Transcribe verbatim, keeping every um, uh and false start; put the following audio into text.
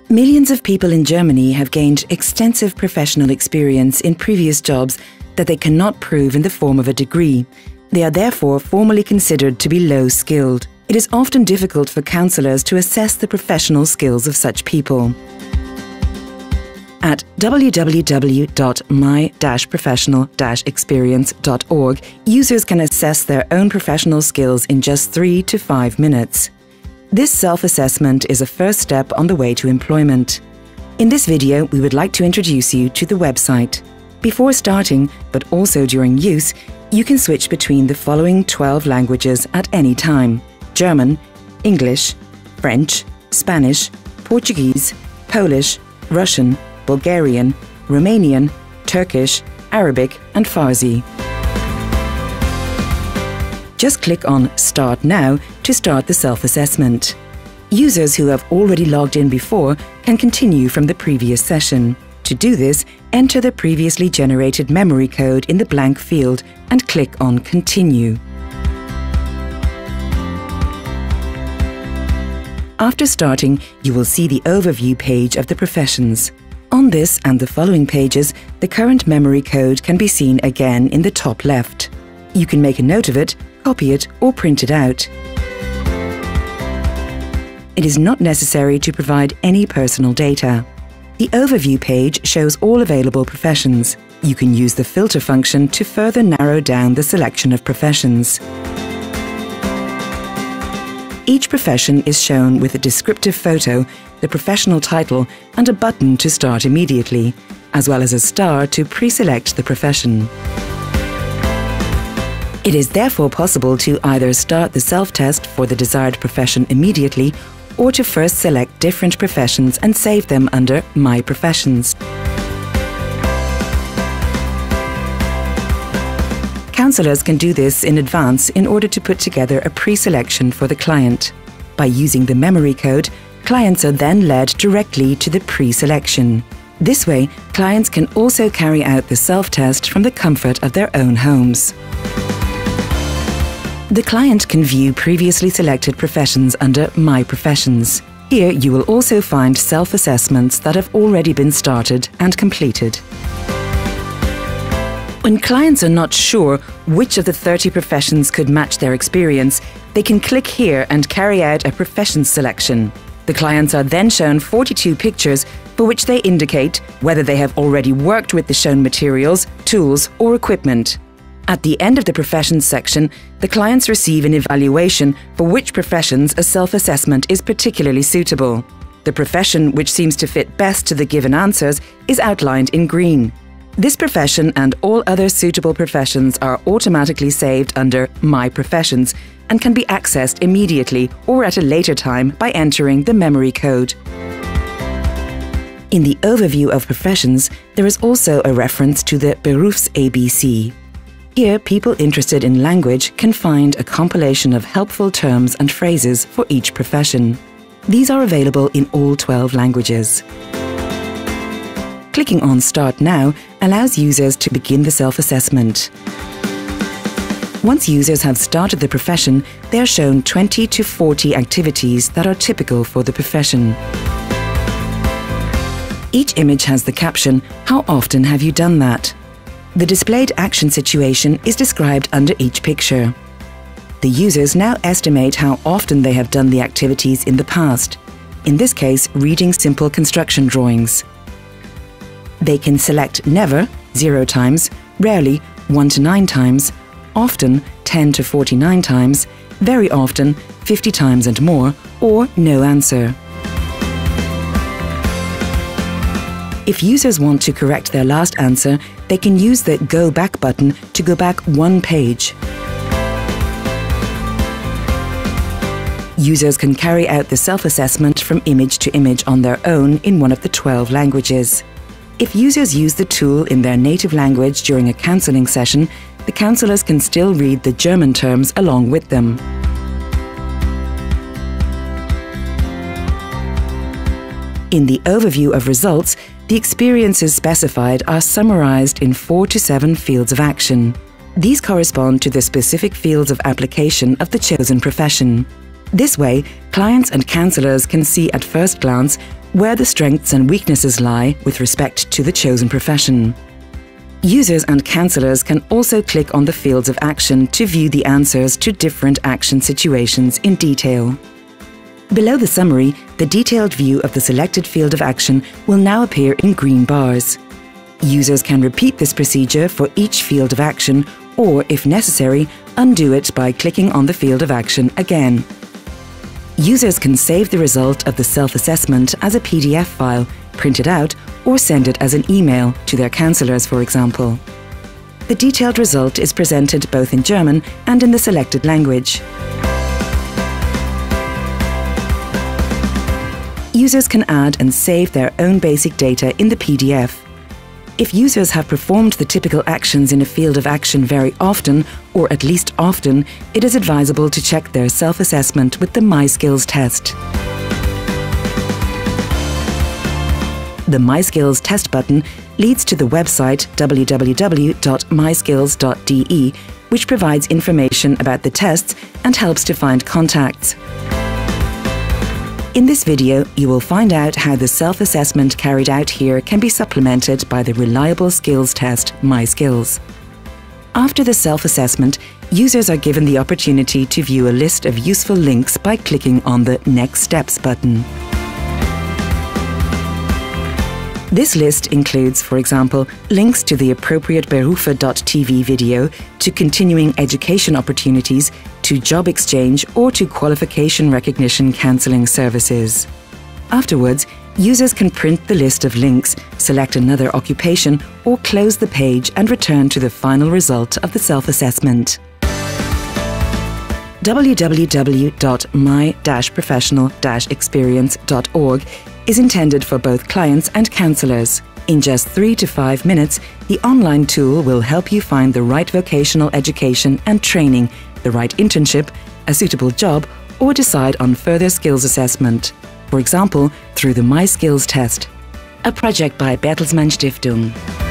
Millions of people in Germany have gained extensive professional experience in previous jobs that they cannot prove in the form of a degree. They are therefore formally considered to be low-skilled. It is often difficult for counsellors to assess the professional skills of such people. At w w w dot my dash professional dash experience dot org, users can assess their own professional skills in just three to five minutes. This self-assessment is a first step on the way to employment. In this video, we would like to introduce you to the website. Before starting, but also during use, you can switch between the following twelve languages at any time: German, English, French, Spanish, Portuguese, Polish, Russian, Bulgarian, Romanian, Turkish, Arabic, and Farsi. Just click on Start Now to start the self-assessment. Users who have already logged in before can continue from the previous session. To do this, enter the previously generated memory code in the blank field and click on Continue. After starting, you will see the overview page of the professions. On this and the following pages, the current memory code can be seen again in the top left. You can make a note of it, copy it, or print it out. It is not necessary to provide any personal data. The overview page shows all available professions. You can use the filter function to further narrow down the selection of professions. Each profession is shown with a descriptive photo, the professional title, and a button to start immediately, as well as a star to pre-select the profession. It is therefore possible to either start the self-test for the desired profession immediately, or to first select different professions and save them under My Professions. Counsellors can do this in advance in order to put together a pre-selection for the client. By using the memory code, clients are then led directly to the pre-selection. This way, clients can also carry out the self-test from the comfort of their own homes. The client can view previously selected professions under My Professions. Here you will also find self-assessments that have already been started and completed. When clients are not sure which of the thirty professions could match their experience, they can click here and carry out a profession selection. The clients are then shown forty-two pictures for which they indicate whether they have already worked with the shown materials, tools, or equipment. At the end of the professions section, the clients receive an evaluation for which professions a self-assessment is particularly suitable. The profession which seems to fit best to the given answers is outlined in green. This profession and all other suitable professions are automatically saved under My Professions and can be accessed immediately or at a later time by entering the memory code. In the overview of professions, there is also a reference to the Berufs-A B C. Here, people interested in language can find a compilation of helpful terms and phrases for each profession. These are available in all twelve languages. Clicking on Start Now allows users to begin the self-assessment. Once users have started the profession, they are shown twenty to forty activities that are typical for the profession. Each image has the caption, "How often have you done that?" The displayed action situation is described under each picture. The users now estimate how often they have done the activities in the past, in this case reading simple construction drawings. They can select never, zero times, rarely, one to nine times, often, ten to forty-nine times, very often, fifty times and more, or no answer. If users want to correct their last answer, they can use the Go Back button to go back one page. Users can carry out the self-assessment from image to image on their own in one of the twelve languages. If users use the tool in their native language during a counselling session, the counsellors can still read the German terms along with them. In the overview of results, the experiences specified are summarized in four to seven fields of action. These correspond to the specific fields of application of the chosen profession. This way, clients and counsellors can see at first glance where the strengths and weaknesses lie with respect to the chosen profession. Users and counsellors can also click on the fields of action to view the answers to different action situations in detail. Below the summary, the detailed view of the selected field of action will now appear in green bars. Users can repeat this procedure for each field of action, or, if necessary, undo it by clicking on the field of action again. Users can save the result of the self-assessment as a P D F file, print it out, or send it as an email to their counsellors, for example. The detailed result is presented both in German and in the selected language. Users can add and save their own basic data in the P D F. If users have performed the typical actions in a field of action very often, or at least often, it is advisable to check their self-assessment with the MySkills test. The MySkills test button leads to the website w w w dot my skills dot d e, which provides information about the tests and helps to find contacts. In this video, you will find out how the self-assessment carried out here can be supplemented by the reliable skills test MySkills. After the self-assessment, users are given the opportunity to view a list of useful links by clicking on the Next Steps button. This list includes, for example, links to the appropriate Berufe dot t v video, to continuing education opportunities, to job exchange, or to qualification recognition counselling services. Afterwards, users can print the list of links, select another occupation, or close the page and return to the final result of the self-assessment. w w w dot my dash professional dash experience dot org is intended for both clients and counsellors. In just three to five minutes, the online tool will help you find the right vocational education and training, the right internship, a suitable job, or decide on further skills assessment. For example, through the MySkills test, a project by Bertelsmann Stiftung.